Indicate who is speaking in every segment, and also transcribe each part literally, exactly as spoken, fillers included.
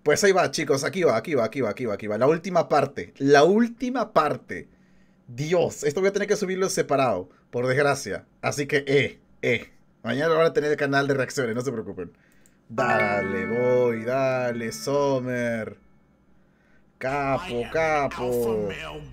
Speaker 1: Pues ahí va, chicos, aquí va, aquí va, aquí va, aquí va, aquí va. La última parte, la última parte. Dios, esto voy a tener que subirlo separado, por desgracia. Así que, eh, eh. Mañana van a tener el canal de reacciones, no se preocupen. Dale, voy, dale, Sommer. Capo, capo.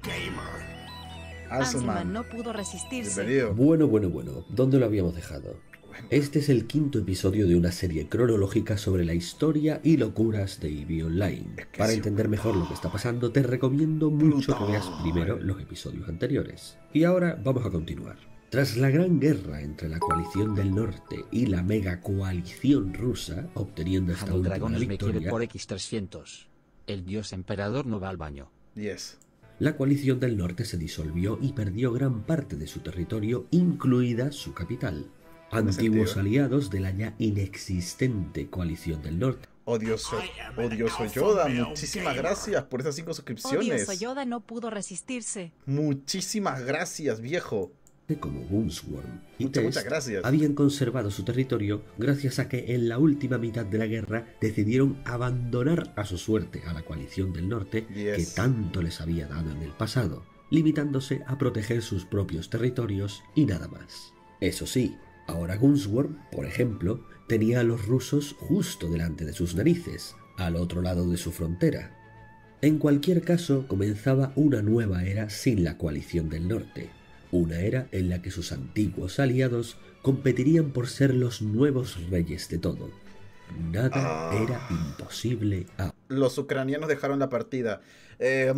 Speaker 2: Ansman no pudo resistirse.
Speaker 1: Bienvenido.
Speaker 3: Bueno, bueno, bueno, ¿dónde lo habíamos dejado? Este es el quinto episodio de una serie cronológica sobre la historia y locuras de Eevee Online.
Speaker 1: Es que
Speaker 3: Para
Speaker 1: sí,
Speaker 3: entender mejor lo que está pasando, te recomiendo mucho que veas primero los episodios anteriores. Y ahora vamos a continuar. Tras la gran guerra entre la coalición del norte y la mega coalición rusa, obteniendo esta
Speaker 4: Amo
Speaker 3: última
Speaker 4: dragones me quiere
Speaker 3: victoria,
Speaker 4: por equis trescientos. El dios emperador no va al baño.
Speaker 1: Yes.
Speaker 3: la coalición del norte se disolvió y perdió gran parte de su territorio, incluida su capital. Antiguos
Speaker 1: sentido.
Speaker 3: aliados de la ya inexistente coalición del norte.
Speaker 1: Odioso, odioso Yoda, muchísimas gracias por esas cinco suscripciones.
Speaker 2: Odioso Yoda no pudo resistirse.
Speaker 1: Muchísimas gracias, viejo.
Speaker 3: Como Gunsworm y
Speaker 1: Muchas,
Speaker 3: Test
Speaker 1: muchas gracias.
Speaker 3: habían conservado su territorio gracias a que en la última mitad de la guerra decidieron abandonar a su suerte a la coalición del norte
Speaker 1: Yes.
Speaker 3: que tanto les había dado en el pasado, limitándose a proteger sus propios territorios y nada más. Eso sí, ahora Gunsworm, por ejemplo, tenía a los rusos justo delante de sus narices, al otro lado de su frontera. En cualquier caso, comenzaba una nueva era sin la coalición del norte. Una era en la que sus antiguos aliados competirían por ser los nuevos reyes de todo. Nada
Speaker 1: Ah.
Speaker 3: era imposible a...
Speaker 1: Los ucranianos dejaron la partida. Eh,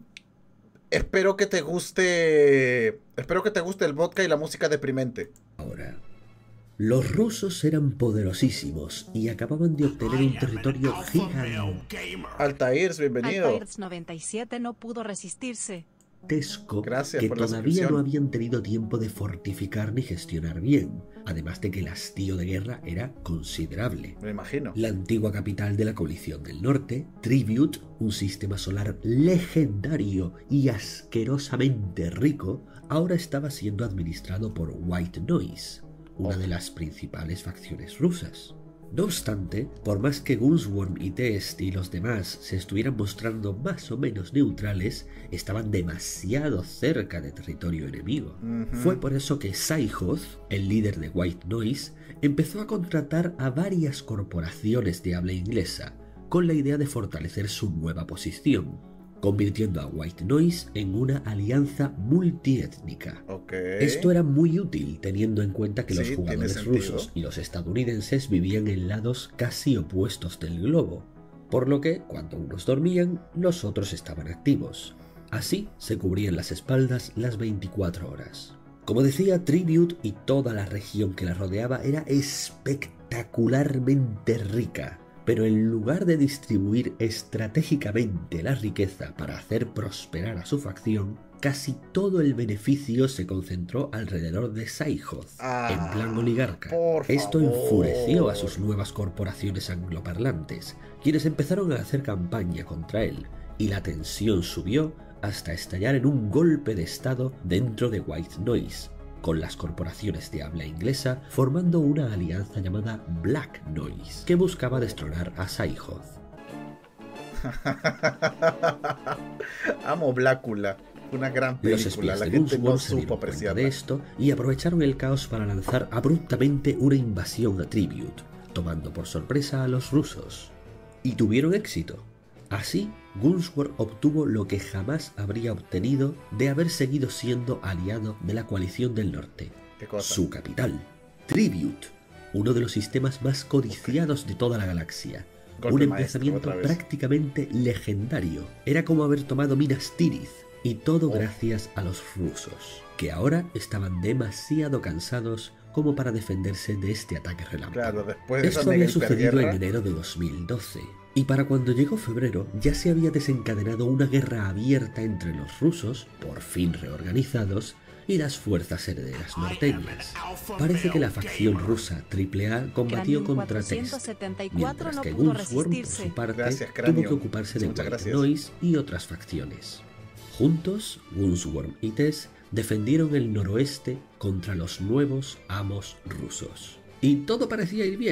Speaker 1: espero que te guste. Espero que te guste el vodka y la música deprimente.
Speaker 3: Ahora, los rusos eran poderosísimos y acababan de obtener un territorio gigantesco
Speaker 1: Altairs, bienvenido.
Speaker 2: Altairs noventa y siete no pudo resistirse.
Speaker 1: Gracias
Speaker 3: que
Speaker 1: por la
Speaker 3: todavía
Speaker 1: suscripción.
Speaker 3: no habían tenido tiempo de fortificar ni gestionar bien, además de que el hastío de guerra era considerable.
Speaker 1: Me imagino.
Speaker 3: La antigua capital de la coalición del norte, Tribute, un sistema solar legendario y asquerosamente rico, ahora estaba siendo administrado por White Noise, una de las principales facciones rusas. No obstante, por más que Gunsworm y Test y los demás se estuvieran mostrando más o menos neutrales, estaban demasiado cerca de territorio enemigo.
Speaker 1: Ujú.
Speaker 3: Fue por eso que Saihoth, el líder de White Noise, empezó a contratar a varias corporaciones de habla inglesa, con la idea de fortalecer su nueva posición, convirtiendo a White Noise en una alianza multiétnica.
Speaker 1: Ok.
Speaker 3: Esto era muy útil teniendo en cuenta que
Speaker 1: Sí,
Speaker 3: los
Speaker 1: tiene
Speaker 3: jugadores
Speaker 1: sentido.
Speaker 3: rusos y los estadounidenses vivían en lados casi opuestos del globo, por lo que cuando unos dormían, los otros estaban activos. Así se cubrían las espaldas las veinticuatro horas. Como decía, Tribute y toda la región que la rodeaba era espectacularmente rica, pero en lugar de distribuir estratégicamente la riqueza para hacer prosperar a su facción, casi todo el beneficio se concentró alrededor de Saihoth,
Speaker 1: Ah,
Speaker 3: en plan oligarca.
Speaker 1: por
Speaker 3: Esto
Speaker 1: favor.
Speaker 3: enfureció a sus nuevas corporaciones angloparlantes, quienes empezaron a hacer campaña contra él, y la tensión subió hasta estallar en un golpe de estado dentro de White Noise, con las corporaciones de habla inglesa formando una alianza llamada Black Noise, que buscaba destronar a Saihoth.
Speaker 1: Amo Blácula. Una gran
Speaker 3: Los
Speaker 1: película.
Speaker 3: espías
Speaker 1: La
Speaker 3: de
Speaker 1: gente no
Speaker 3: Gunsworm se
Speaker 1: supo
Speaker 3: dieron cuenta
Speaker 1: apreciarla.
Speaker 3: de esto y aprovecharon el caos para lanzar abruptamente una invasión a Tribute, tomando por sorpresa a los rusos. Y tuvieron éxito. Así, Gunsworm obtuvo lo que jamás habría obtenido de haber seguido siendo aliado de la coalición del norte,
Speaker 1: ¿Qué cosa?
Speaker 3: su capital, Tribute, uno de los sistemas más codiciados de toda la galaxia.
Speaker 1: Golpe
Speaker 3: Un
Speaker 1: maestro,
Speaker 3: emplazamiento
Speaker 1: otra vez.
Speaker 3: prácticamente legendario. Era como haber tomado Minas Tirith, y todo
Speaker 1: Oh.
Speaker 3: gracias a los rusos, que ahora estaban demasiado cansados como para defenderse de este ataque relámpago.
Speaker 1: Claro, después de esa
Speaker 3: Esto
Speaker 1: mega
Speaker 3: había sucedido
Speaker 1: hiperguerra.
Speaker 3: en enero de dos mil doce, y para cuando llegó febrero ya se había desencadenado una guerra abierta entre los rusos, por fin reorganizados, y las fuerzas herederas norteñas. Parece que la facción rusa triple A combatió
Speaker 2: Cranium
Speaker 3: contra Test,
Speaker 2: cuatrocientos setenta y cuatro
Speaker 3: mientras
Speaker 2: no
Speaker 3: que
Speaker 2: pudo
Speaker 3: Gunsworm, por
Speaker 2: resistirse.
Speaker 3: su parte,
Speaker 1: Gracias,
Speaker 3: tuvo
Speaker 1: Cranium.
Speaker 3: que ocuparse de
Speaker 1: Muchas
Speaker 3: White
Speaker 1: gracias.
Speaker 3: Noise y otras facciones. Juntos, Gunsworm y Tess defendieron el noroeste contra los nuevos amos rusos. Y todo parecía ir bien,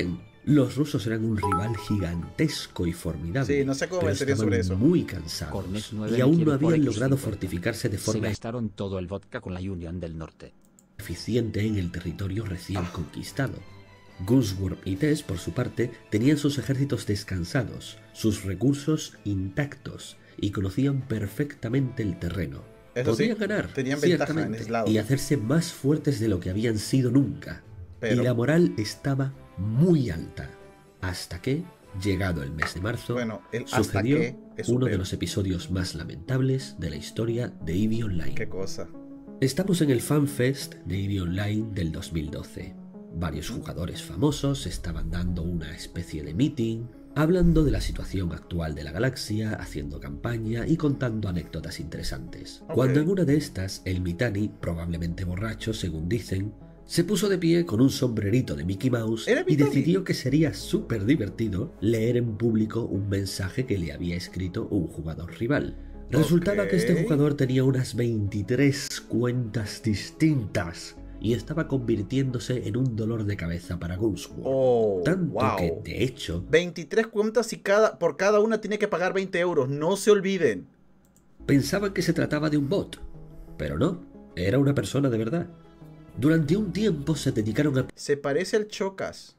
Speaker 3: Los rusos eran un rival gigantesco y formidable,
Speaker 1: Sí, no sé cómo
Speaker 3: pero
Speaker 1: me sería
Speaker 3: estaban
Speaker 1: sobre eso.
Speaker 3: muy cansados
Speaker 4: Cornet nueve
Speaker 3: y aún
Speaker 4: quiere
Speaker 3: no
Speaker 4: por
Speaker 3: habían
Speaker 4: X
Speaker 3: logrado
Speaker 4: cincuenta.
Speaker 3: fortificarse de
Speaker 4: Se
Speaker 3: forma
Speaker 4: gastaron todo el vodka con la Unión del Norte.
Speaker 3: eficiente en el territorio recién
Speaker 1: Ah.
Speaker 3: conquistado. Gunsworth y Tess, por su parte, tenían sus ejércitos descansados, sus recursos intactos y conocían perfectamente el terreno.
Speaker 1: Eso
Speaker 3: Podían
Speaker 1: sí,
Speaker 3: ganar,
Speaker 1: tenían ventaja en
Speaker 3: ciertamente,
Speaker 1: ese lado.
Speaker 3: y hacerse más fuertes de lo que habían sido nunca.
Speaker 1: Pero-
Speaker 3: Y la moral estaba muy alta, hasta que, llegado el mes de marzo,
Speaker 1: Bueno, el hasta
Speaker 3: sucedió
Speaker 1: que es un
Speaker 3: uno de
Speaker 1: pero.
Speaker 3: los episodios más lamentables de la historia de EVE Online.
Speaker 1: Qué cosa.
Speaker 3: Estamos en el FanFest de EVE Online del dos mil doce. Varios jugadores famosos estaban dando una especie de meeting, hablando de la situación actual de la galaxia, haciendo campaña y contando anécdotas interesantes.
Speaker 1: Ok.
Speaker 3: Cuando en una de estas, el Mittani, probablemente borracho según dicen, se puso de pie con un sombrerito de Mickey Mouse
Speaker 1: ¿Era
Speaker 3: y
Speaker 1: Mittani?
Speaker 3: decidió que sería súper divertido leer en público un mensaje que le había escrito un jugador rival. Resultaba que este
Speaker 1: Ok.
Speaker 3: jugador tenía unas veintitrés cuentas distintas y estaba convirtiéndose en un dolor de cabeza para Gunsworth.
Speaker 1: Oh,
Speaker 3: Tanto
Speaker 1: wow.
Speaker 3: que, de hecho,
Speaker 1: veintitrés cuentas y cada, por cada una tiene que pagar veinte euros. No se olviden.
Speaker 3: pensaban que se trataba de un bot, pero no, era una persona de verdad. Durante un tiempo se dedicaron a
Speaker 1: Se parece al Chocas.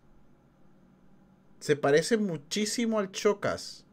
Speaker 1: Se parece muchísimo al Chocas.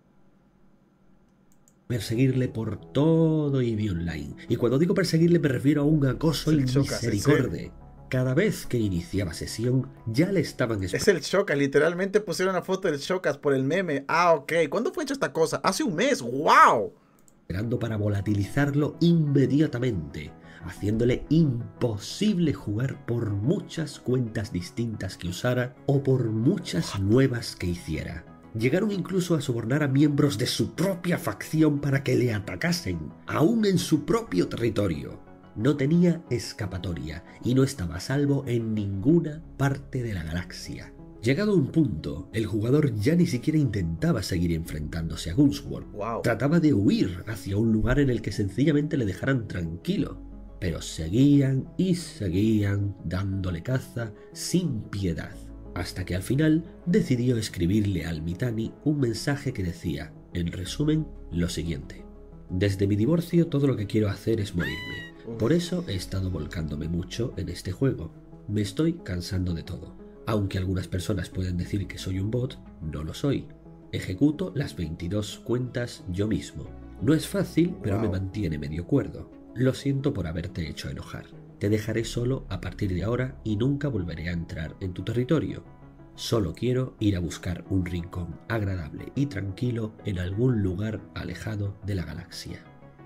Speaker 3: perseguirle por todo EVE Online. Y cuando digo perseguirle me refiero a un acoso
Speaker 1: Es el Chocas,
Speaker 3: inmisericorde. Cada vez que iniciaba sesión ya le estaban
Speaker 1: Es el Chocas. Literalmente pusieron la foto del Chocas por el meme. Ah, ok. ¿Cuándo fue hecha esta cosa? Hace un mes. ¡Wow!
Speaker 3: esperando para volatilizarlo inmediatamente, haciéndole imposible jugar por muchas cuentas distintas que usara o por muchas nuevas que hiciera. Llegaron incluso a sobornar a miembros de su propia facción para que le atacasen, aún en su propio territorio. No tenía escapatoria y no estaba a salvo en ninguna parte de la galaxia. Llegado a un punto, el jugador ya ni siquiera intentaba seguir enfrentándose a Gunsworth.
Speaker 1: Wow.
Speaker 3: Trataba de huir hacia un lugar en el que sencillamente le dejaran tranquilo, pero seguían y seguían dándole caza sin piedad, hasta que al final decidió escribirle al Mittani un mensaje que decía, en resumen, lo siguiente: desde mi divorcio todo lo que quiero hacer es morirme, por eso he estado volcándome mucho en este juego, me estoy cansando de todo. Aunque algunas personas pueden decir que soy un bot, no lo soy. Ejecuto las veintidós cuentas yo mismo. No es fácil, pero
Speaker 1: Wow.
Speaker 3: me mantiene medio cuerdo. Lo siento por haberte hecho enojar. Te dejaré solo a partir de ahora y nunca volveré a entrar en tu territorio. Solo quiero ir a buscar un rincón agradable y tranquilo en algún lugar alejado de la galaxia.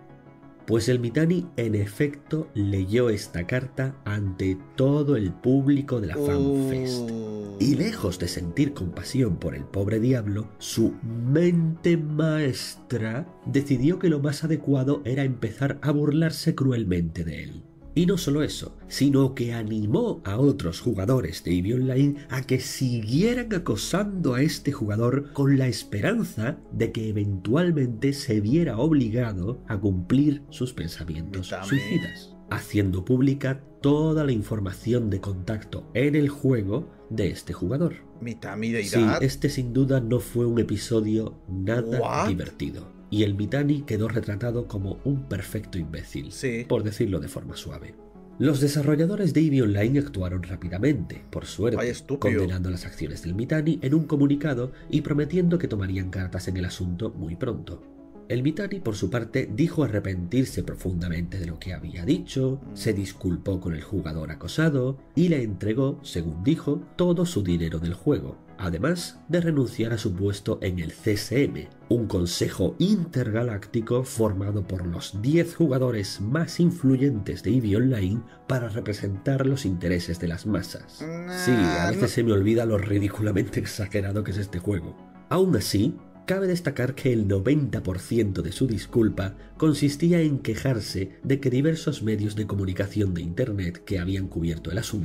Speaker 3: Pues el Mittani en efecto leyó esta carta ante todo el público de la FanFest.
Speaker 1: Uh,
Speaker 3: Y lejos de sentir compasión por el pobre diablo, su mente maestra decidió que lo más adecuado era empezar a burlarse cruelmente de él. Y no solo eso, sino que animó a otros jugadores de EVE Online a que siguieran acosando a este jugador con la esperanza de que eventualmente se viera obligado a cumplir sus pensamientos
Speaker 1: Mitame.
Speaker 3: suicidas, haciendo pública toda la información de contacto en el juego de este jugador.
Speaker 1: Mitami
Speaker 3: Sí,
Speaker 1: deidad.
Speaker 3: este sin duda no fue un episodio nada
Speaker 1: What?
Speaker 3: divertido. Y el Mittani quedó retratado como un perfecto imbécil,
Speaker 1: Sí.
Speaker 3: por decirlo de forma suave. Los desarrolladores de EVE Online actuaron rápidamente, por suerte,
Speaker 1: Ay, estúpido.
Speaker 3: condenando las acciones del Mittani en un comunicado y prometiendo que tomarían cartas en el asunto muy pronto. El Mittani, por su parte, dijo arrepentirse profundamente de lo que había dicho, se disculpó con el jugador acosado y le entregó, según dijo, todo su dinero del juego, además de renunciar a su puesto en el C S M, un consejo intergaláctico formado por los diez jugadores más influyentes de EVE Online para representar los intereses de las masas.
Speaker 1: Nah,
Speaker 3: Sí, a veces
Speaker 1: no-
Speaker 3: se me olvida lo ridículamente exagerado que es este juego. Aún así, cabe destacar que el noventa por ciento de su disculpa consistía en quejarse de que diversos medios de comunicación de Internet que habían cubierto el asunto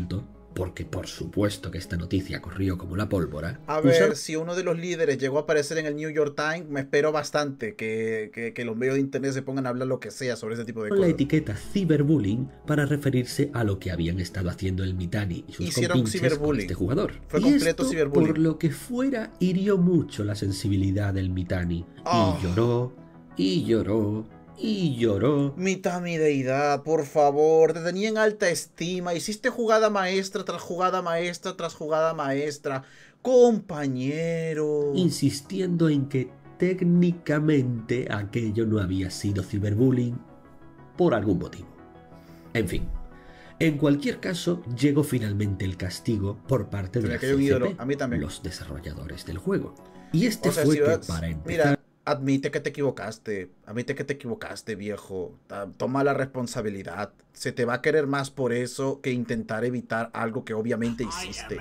Speaker 3: porque por supuesto que esta noticia corrió como la pólvora.
Speaker 1: A ver,
Speaker 3: usaron
Speaker 1: si uno de los líderes llegó a aparecer en el New York Times, me espero bastante que, que, que los medios de internet se pongan a hablar lo que sea sobre ese tipo de
Speaker 3: la
Speaker 1: cosas.
Speaker 3: etiqueta ciberbullying para referirse a lo que habían estado haciendo el Mitani y sus
Speaker 1: Hicieron
Speaker 3: compinches con
Speaker 1: ciberbullying.
Speaker 3: este jugador.
Speaker 1: Fue
Speaker 3: y
Speaker 1: completo
Speaker 3: esto,
Speaker 1: ciberbullying.
Speaker 3: por lo que fuera, hirió mucho la sensibilidad del Mitani.
Speaker 1: Oh.
Speaker 3: Y lloró, y lloró, y lloró.
Speaker 1: Mitani deidad, por favor, te tenía en alta estima, hiciste jugada maestra tras jugada maestra tras jugada maestra, compañero.
Speaker 3: Insistiendo en que técnicamente aquello no había sido ciberbullying por algún motivo. En fin, en cualquier caso, llegó finalmente el castigo por parte de
Speaker 1: Tenía
Speaker 3: la
Speaker 1: que haber un ídolo,
Speaker 3: C C P,
Speaker 1: a mí también.
Speaker 3: los desarrolladores del juego. Y este
Speaker 1: O sea,
Speaker 3: fue
Speaker 1: si
Speaker 3: que,
Speaker 1: vas-
Speaker 3: para empezar,
Speaker 1: Mira, admite que te equivocaste, admite que te equivocaste, viejo. Ta- Toma la responsabilidad. Se te va a querer más por eso que intentar evitar algo que obviamente hiciste.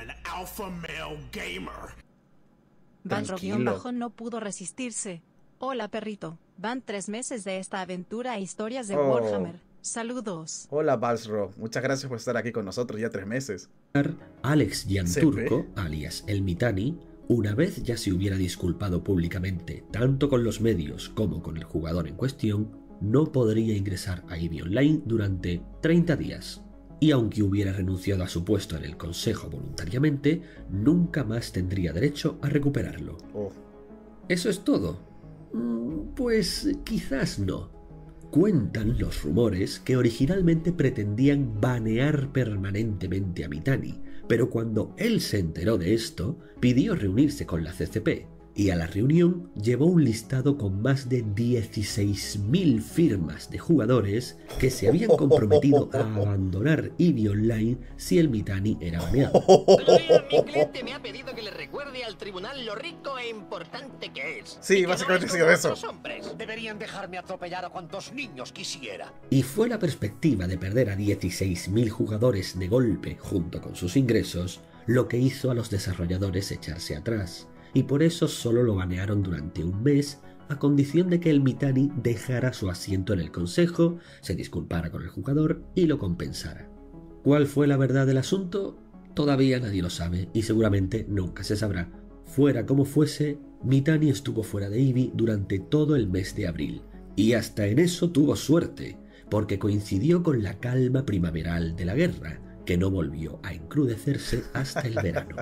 Speaker 2: Van
Speaker 1: Tranquilo.
Speaker 2: Roguión bajo no pudo resistirse. Hola perrito. Van tres meses de esta aventura e historias de
Speaker 1: Oh.
Speaker 2: Warhammer. Saludos.
Speaker 1: Hola, Balsro. Muchas gracias por estar aquí con nosotros ya tres meses.
Speaker 3: Alex
Speaker 1: Se
Speaker 3: Gianturco,
Speaker 1: ve.
Speaker 3: alias el Mitani, una vez ya se hubiera disculpado públicamente tanto con los medios como con el jugador en cuestión, no podría ingresar a EVE Online durante treinta días. Y aunque hubiera renunciado a su puesto en el consejo voluntariamente, nunca más tendría derecho a recuperarlo.
Speaker 1: Oh.
Speaker 3: ¿Eso es todo? Mm, Pues quizás no. Cuentan los rumores que originalmente pretendían banear permanentemente a Mitani, pero cuando él se enteró de esto, pidió reunirse con la C C P, y a la reunión llevó un listado con más de dieciséis mil firmas de jugadores que se habían comprometido a abandonar EVE Online si el Mitani era baneado.
Speaker 5: Pero mi cliente me ha pedido que le recuerde al tribunal lo rico e importante que es.
Speaker 1: Sí,
Speaker 5: Y que
Speaker 1: básicamente
Speaker 5: no
Speaker 1: ha
Speaker 5: es
Speaker 1: sido
Speaker 5: como
Speaker 1: eso.
Speaker 5: otros hombres. Deberían dejarme atropellar a cuantos niños quisiera.
Speaker 3: Y fue la perspectiva de perder a dieciséis mil jugadores de golpe junto con sus ingresos lo que hizo a los desarrolladores echarse atrás, y por eso solo lo banearon durante un mes a condición de que el Mitani dejara su asiento en el consejo, se disculpara con el jugador y lo compensara. ¿Cuál fue la verdad del asunto? Todavía nadie lo sabe y seguramente nunca se sabrá. Fuera como fuese, Mitani estuvo fuera de EVE durante todo el mes de abril, y hasta en eso tuvo suerte, porque coincidió con la calma primaveral de la guerra, que no volvió a encrudecerse hasta el verano.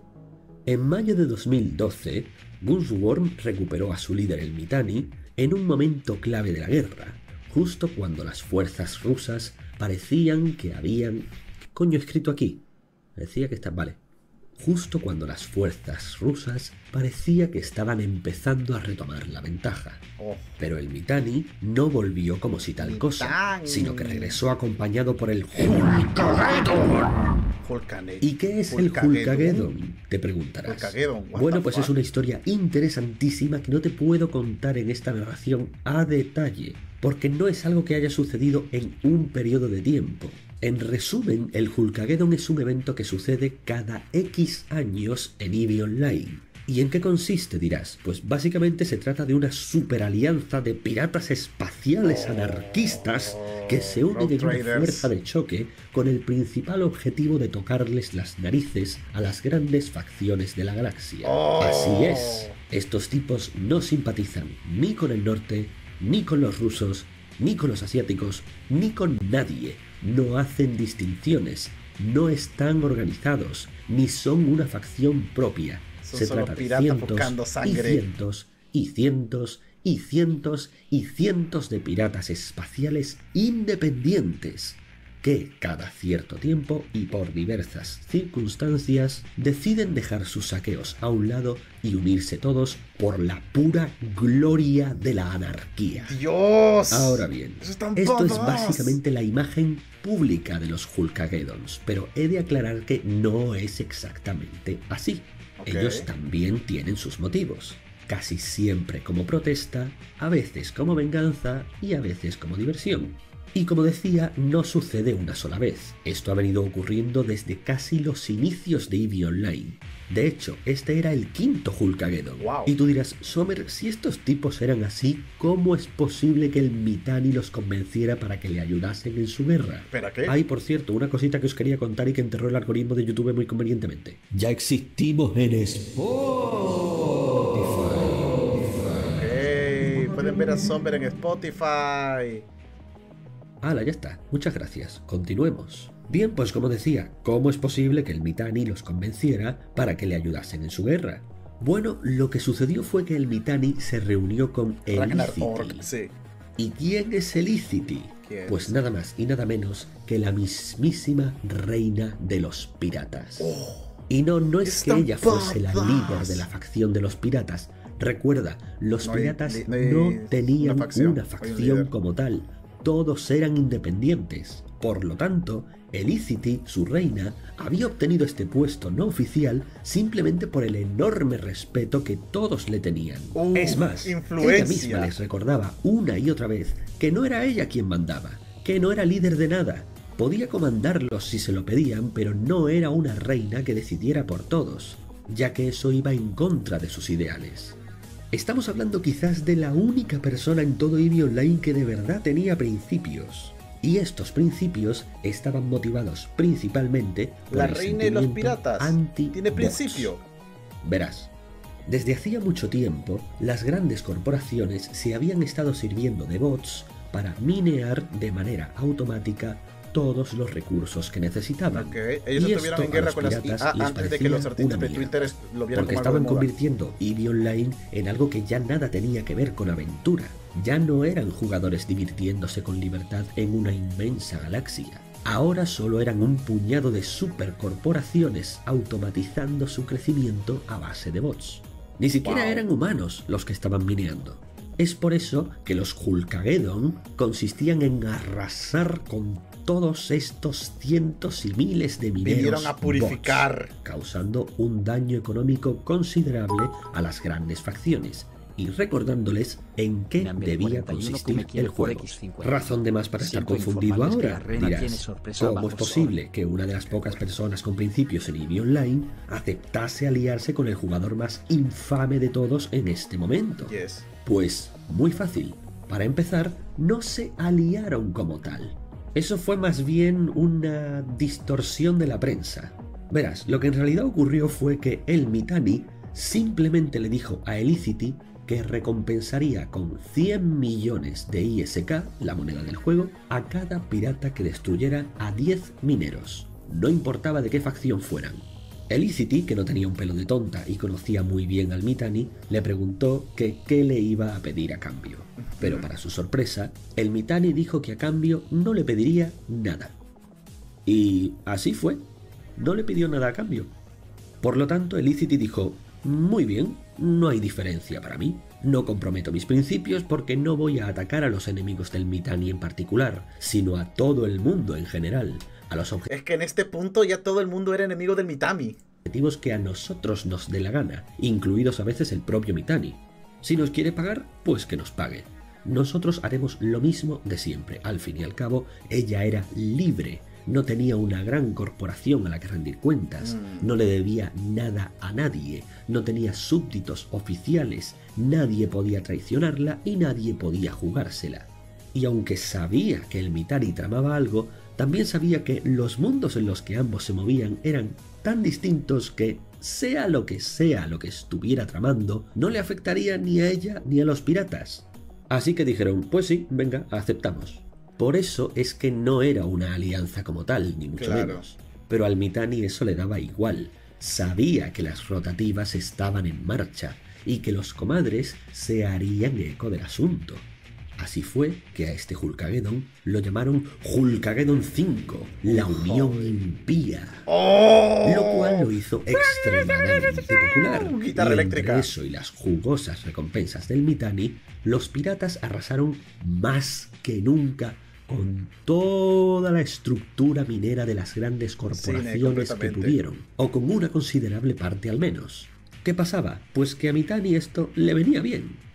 Speaker 3: En mayo de dos mil doce, Gunsworm recuperó a su líder el Mitani en un momento clave de la guerra, justo cuando las fuerzas rusas parecían que habían... ¿Qué coño he escrito aquí? Decía que está... Vale. Justo cuando las fuerzas rusas parecía que estaban empezando a retomar la ventaja.
Speaker 1: Oh.
Speaker 3: Pero el Mitani no volvió como si tal cosa,
Speaker 1: Mitani.
Speaker 3: sino que regresó acompañado por el Hulkageddon.
Speaker 1: Hulkane-
Speaker 3: ¿Y qué es el
Speaker 1: Hulkageddon?
Speaker 3: Hulkageddon? Te preguntarás.
Speaker 1: Hulkageddon, what
Speaker 3: Bueno,
Speaker 1: the
Speaker 3: pues
Speaker 1: fuck?
Speaker 3: es una historia interesantísima que no te puedo contar en esta narración a detalle, porque no es algo que haya sucedido en un periodo de tiempo. En resumen, el Hulkageddon es un evento que sucede cada X años en EVE Online. ¿Y en qué consiste, dirás? Pues básicamente se trata de una superalianza de piratas espaciales anarquistas que se unen
Speaker 1: Rogue
Speaker 3: en una
Speaker 1: Traders.
Speaker 3: fuerza de choque con el principal objetivo de tocarles las narices a las grandes facciones de la galaxia.
Speaker 1: Oh.
Speaker 3: Así es, estos tipos no simpatizan ni con el norte, ni con los rusos, ni con los asiáticos, ni con nadie. No hacen distinciones, no están organizados, ni son una facción propia.
Speaker 1: Son
Speaker 3: Se
Speaker 1: solo
Speaker 3: trata de
Speaker 1: piratas
Speaker 3: cientos
Speaker 1: buscando
Speaker 3: y
Speaker 1: sangre.
Speaker 3: cientos y cientos y cientos y cientos de piratas espaciales independientes que cada cierto tiempo y por diversas circunstancias deciden dejar sus saqueos a un lado y unirse todos por la pura gloria de la anarquía.
Speaker 1: Dios.
Speaker 3: Ahora bien,
Speaker 1: Eso están
Speaker 3: esto es
Speaker 1: todos.
Speaker 3: básicamente la imagen pública de los Hulkageddons, pero he de aclarar que no es exactamente así.
Speaker 1: Ok.
Speaker 3: Ellos también tienen sus motivos, casi siempre como protesta, a veces como venganza y a veces como diversión. Y como decía, no sucede una sola vez. Esto ha venido ocurriendo desde casi los inicios de EVE Online. De hecho, este era el quinto Hulkageddon.
Speaker 1: Wow.
Speaker 3: Y tú dirás, Sommer, si estos tipos eran así, ¿cómo es posible que el Mittani los convenciera para que le ayudasen en su guerra?
Speaker 1: ¿Espera qué?
Speaker 3: Hay, por cierto, una cosita que os quería contar y que enterró el algoritmo de YouTube muy convenientemente. Ya existimos en Spotify.
Speaker 1: Hey, pueden ver a Sommer en Spotify.
Speaker 3: ¡Hala, ya está! Muchas gracias. Continuemos. Bien, pues como decía, ¿cómo es posible que el Mittani los convenciera para que le ayudasen en su guerra? Bueno, lo que sucedió fue que el Mittani se reunió con Elicity.
Speaker 1: Sí.
Speaker 3: ¿Y quién es Elicity?
Speaker 1: ¿Quién?
Speaker 3: Pues nada más y nada menos que la mismísima reina de los piratas.
Speaker 1: Oh,
Speaker 3: y no, no es
Speaker 1: es
Speaker 3: que
Speaker 1: tan
Speaker 3: ella fuese la
Speaker 1: badass.
Speaker 3: líder de la facción de los piratas. Recuerda, los
Speaker 1: No hay-
Speaker 3: piratas
Speaker 1: no hay
Speaker 3: no tenían
Speaker 1: una facción,
Speaker 3: una
Speaker 1: hay un
Speaker 3: facción
Speaker 1: líder.
Speaker 3: como tal. Todos eran independientes. Por lo tanto, Elicity, su reina, había obtenido este puesto no oficial simplemente por el enorme respeto que todos le tenían.
Speaker 1: Uh,
Speaker 3: es más,
Speaker 1: influencia.
Speaker 3: ella misma les recordaba una y otra vez que no era ella quien mandaba, que no era líder de nada. Podía comandarlos si se lo pedían, pero no era una reina que decidiera por todos, ya que eso iba en contra de sus ideales. Estamos hablando quizás de la única persona en todo EVE Online que de verdad tenía principios. Y estos principios estaban motivados principalmente por
Speaker 1: La
Speaker 3: el
Speaker 1: reina de los
Speaker 3: sentimiento
Speaker 1: piratas
Speaker 3: anti-bots.
Speaker 1: tiene principio.
Speaker 3: Verás, desde hacía mucho tiempo, las grandes corporaciones se habían estado sirviendo de bots para minear de manera automática todos los recursos que necesitaban.
Speaker 1: Ok, ellos
Speaker 3: Y
Speaker 1: estuvieron
Speaker 3: esto
Speaker 1: en
Speaker 3: a
Speaker 1: guerra
Speaker 3: los
Speaker 1: con las I
Speaker 3: piratas
Speaker 1: A
Speaker 3: les
Speaker 1: antes de que
Speaker 3: parecía
Speaker 1: los artistas
Speaker 3: una
Speaker 1: de
Speaker 3: mierda,
Speaker 1: Twitter lo vieran
Speaker 3: porque
Speaker 1: como algo
Speaker 3: estaban
Speaker 1: de moda.
Speaker 3: convirtiendo EVE Online en algo que ya nada tenía que ver con aventura. Ya no eran jugadores divirtiéndose con libertad en una inmensa galaxia. Ahora solo eran un puñado de supercorporaciones automatizando su crecimiento a base de bots. Ni siquiera
Speaker 1: Wow.
Speaker 3: eran humanos los que estaban mineando. Es por eso que los Hulkageddon consistían en arrasar con todos estos cientos y miles de mineros
Speaker 1: Vinieron a purificar.
Speaker 3: bots, causando un daño económico considerable a las grandes facciones y recordándoles en qué
Speaker 4: Nambe
Speaker 3: debía
Speaker 4: cuarenta y uno que me
Speaker 3: consistir
Speaker 4: quiere
Speaker 3: el
Speaker 4: por
Speaker 3: juego.
Speaker 4: equis cincuenta.
Speaker 3: Razón de más para estar
Speaker 4: Siento
Speaker 3: confundido
Speaker 4: informarles que
Speaker 3: ahora,
Speaker 4: la reina tiene
Speaker 3: dirás.
Speaker 4: sorpresa
Speaker 3: ¿Cómo es
Speaker 4: bajo
Speaker 3: posible que una de las pocas personas con principios en EVE Online aceptase aliarse con el jugador más infame de todos en este momento?
Speaker 1: Yes.
Speaker 3: Pues muy fácil. Para empezar, no se aliaron como tal. Eso fue más bien una distorsión de la prensa. Verás, lo que en realidad ocurrió fue que el Mittani simplemente le dijo a Elicity que recompensaría con cien millones de I S K, la moneda del juego, a cada pirata que destruyera a diez mineros. No importaba de qué facción fueran. Elicity, que no tenía un pelo de tonta y conocía muy bien al Mittani, le preguntó que qué le iba a pedir a cambio. Pero para su sorpresa, el Mittani dijo que a cambio no le pediría nada. Y así fue. No le pidió nada a cambio. Por lo tanto, Elicity dijo: muy bien, no hay diferencia para mí. No comprometo mis principios porque no voy a atacar a los enemigos del Mittani en particular, sino a todo el mundo en general, a los objetivos
Speaker 1: Es que en este punto ya todo el mundo era enemigo del Mitami.
Speaker 3: que a nosotros nos dé la gana, incluidos a veces el propio Mittani. Si nos quiere pagar, pues que nos pague. Nosotros haremos lo mismo de siempre. Al fin y al cabo, ella era libre. No tenía una gran corporación a la que rendir cuentas,
Speaker 1: Mm.
Speaker 3: no le debía nada a nadie, no tenía súbditos oficiales, nadie podía traicionarla y nadie podía jugársela. Y aunque sabía que el Mittani tramaba algo, también sabía que los mundos en los que ambos se movían eran tan distintos que, sea lo que sea lo que estuviera tramando, no le afectaría ni a ella ni a los piratas. Así que dijeron: pues sí, venga, aceptamos. Por eso es que no era una alianza como tal, ni mucho
Speaker 1: Claro.
Speaker 3: menos. Pero al Mittani eso le daba igual. Sabía que las rotativas estaban en marcha y que los comadres se harían eco del asunto. Así fue que a este Hulkageddon lo llamaron Hulkageddon cinco, la Unión Impía.
Speaker 1: ¡Oh!
Speaker 3: Lo cual lo hizo extremadamente popular.
Speaker 1: Guitarra
Speaker 3: Y
Speaker 1: eléctrica.
Speaker 3: entre eso y las jugosas recompensas del Mittani, los piratas arrasaron más que nunca con toda la estructura minera de las grandes corporaciones que
Speaker 1: completamente.
Speaker 3: pudieron, o con una considerable parte al menos. ¿Qué pasaba? Pues que a Mittani esto le venía bien.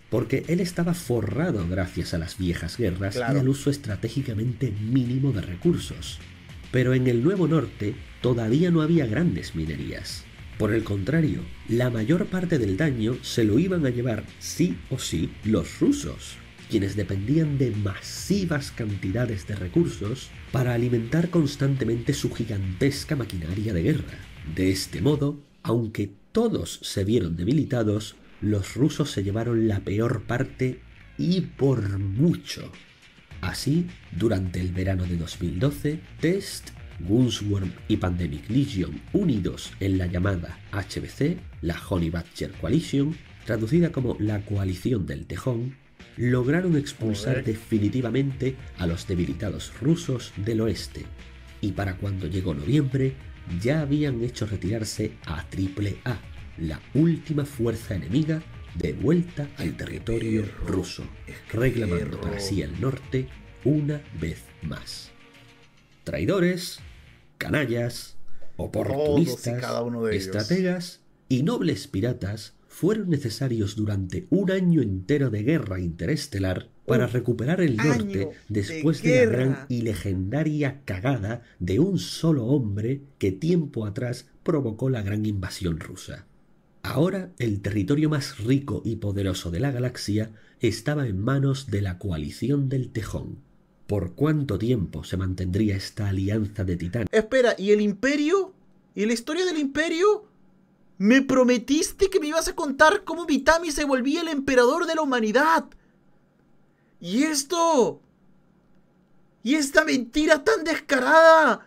Speaker 3: porque él estaba forrado gracias a las viejas guerras
Speaker 1: Claro.
Speaker 3: y al uso estratégicamente mínimo de recursos. Pero en el Nuevo Norte todavía no había grandes minerías. Por el contrario, la mayor parte del daño se lo iban a llevar sí o sí los rusos, quienes dependían de masivas cantidades de recursos para alimentar constantemente su gigantesca maquinaria de guerra. De este modo, aunque todos se vieron debilitados, los rusos se llevaron la peor parte y por mucho. Así, durante el verano de dos mil doce, Test, Gunsworm y Pandemic Legion, unidos en la llamada H B C, la Honey Badger Coalition, traducida como la Coalición del Tejón, lograron expulsar
Speaker 1: Joder.
Speaker 3: definitivamente a los debilitados rusos del oeste, y para cuando llegó noviembre ya habían hecho retirarse a Triple A, la última fuerza enemiga, de vuelta al territorio ruso, reclamando para sí el norte una vez más. Traidores, canallas, oportunistas,
Speaker 1: cada uno de ellos.
Speaker 3: estrategas y nobles piratas fueron necesarios durante un año entero de guerra interestelar para
Speaker 1: Un
Speaker 3: recuperar el
Speaker 1: año
Speaker 3: norte
Speaker 1: de
Speaker 3: después de, la
Speaker 1: guerra.
Speaker 3: gran y legendaria cagada de un solo hombre que tiempo atrás provocó la gran invasión rusa. Ahora el territorio más rico y poderoso de la galaxia estaba en manos de la Coalición del Tejón. ¿Por cuánto tiempo se mantendría esta alianza de titanes?
Speaker 1: Espera, ¿y el Imperio? ¿Y la historia del Imperio? Me prometiste que me ibas a contar cómo Vitami se volvía el emperador de la humanidad. ¿Y esto? ¿Y esta mentira tan descarada?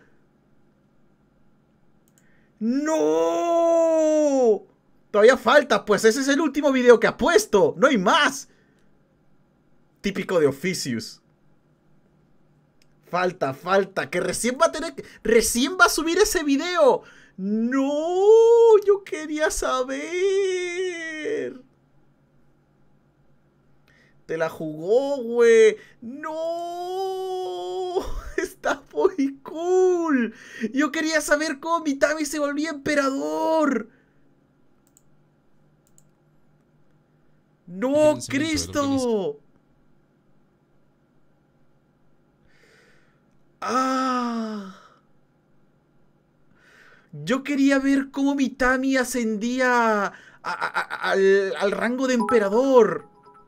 Speaker 1: ¡No! Todavía falta, pues ese es el último video que ha puesto. No hay más. Típico de Officius. Falta, falta, que recién va a tener que... Recién va a subir ese video. No, yo quería saber. Te la jugó, güey. No, está muy cool. Yo quería saber cómo Vitami se volvía emperador. No, Cristo. Ah. Yo quería ver cómo Vitami ascendía a, a, a, al, al rango de emperador.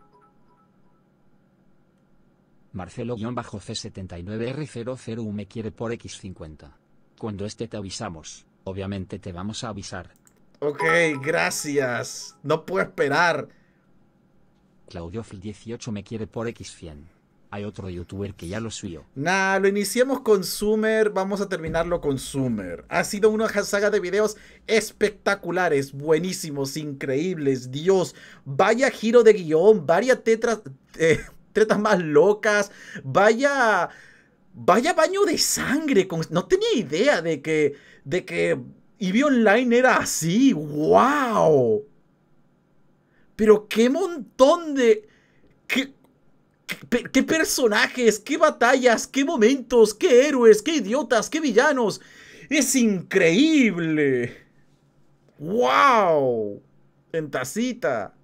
Speaker 4: Marcelo-C setenta y nueve R cero cero me quiere por equis cincuenta. Cuando esté te avisamos. Obviamente te vamos a avisar.
Speaker 1: Ok, gracias. No puedo esperar.
Speaker 4: Claudiofil dieciocho me quiere por equis cien. Hay otro youtuber que ya lo subió.
Speaker 1: Nah, lo iniciamos con Sumer, vamos a terminarlo con Sumer. Ha sido una saga de videos espectaculares, buenísimos, increíbles. Dios, vaya giro de guión, vaya tetras, eh, tetas más locas, vaya, vaya baño de sangre. Con, no tenía idea de que, de que Eevee Online era así. ¡Wow! Pero qué montón de... Qué, ¿Qué, qué personajes, qué batallas, qué momentos, qué héroes, qué idiotas, qué villanos! ¡Es increíble! ¡Wow! En tacita.